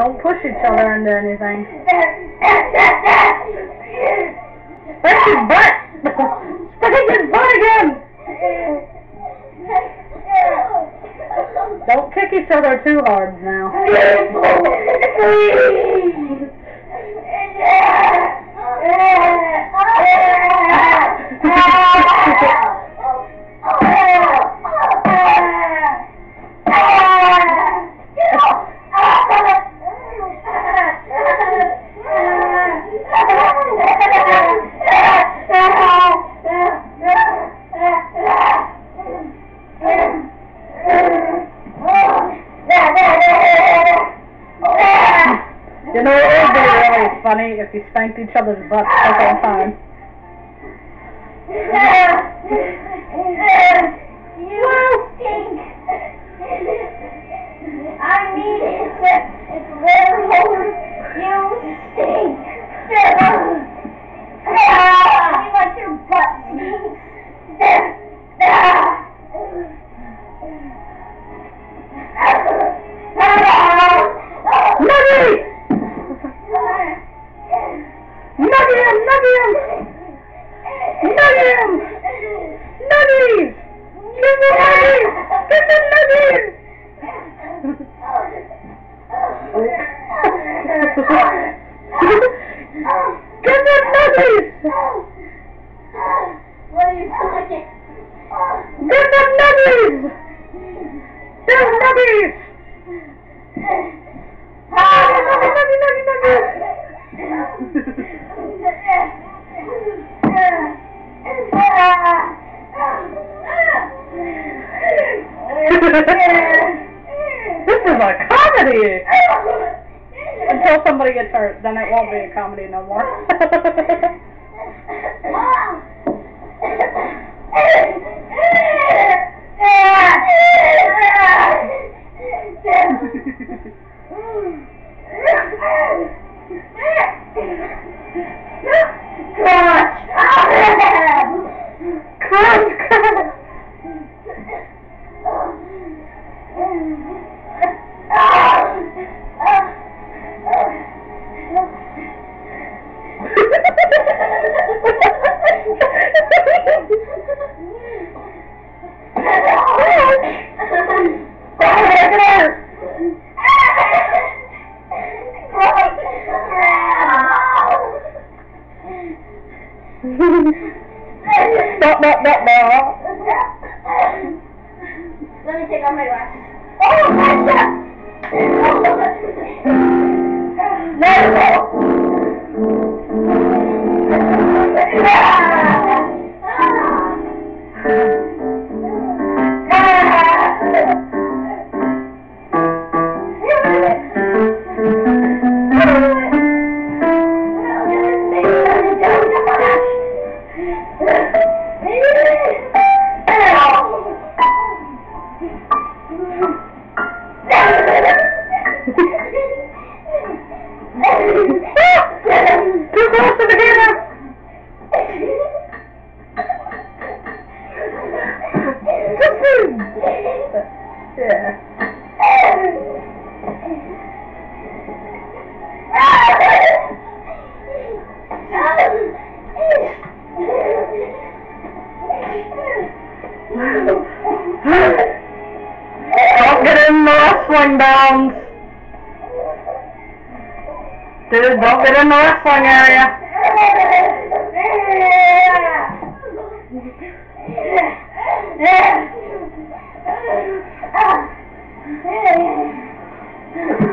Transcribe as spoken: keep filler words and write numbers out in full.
Don't push each other into anything. Spank his butt! Spank his butt again! Don't kick each other too hard now. You know, it would be really funny if you spanked each other's butts the whole time. You stink! I mean it! It's werewolf! You stink! I like your butt stinks! Nugget! Nugget him! Nugget him! Nugget him! Nuggies! Give me nuggies! Give me nuggies! Give me nuggies! What are you talking? Give me nuggies! Give nuggies! Nuggy, nuggy, nuggy, nuggy, nuggy! This is a comedy! Until somebody gets hurt, then it won't be a comedy no more. Crunch! Crunch! Stop, stop, stop, stop. Let me take off my glasses. Oh, gotcha! No! Too close to the camera! Yeah. Don't get in the wrestling bounds. Dude, don't get in the wrestling area. Yeah.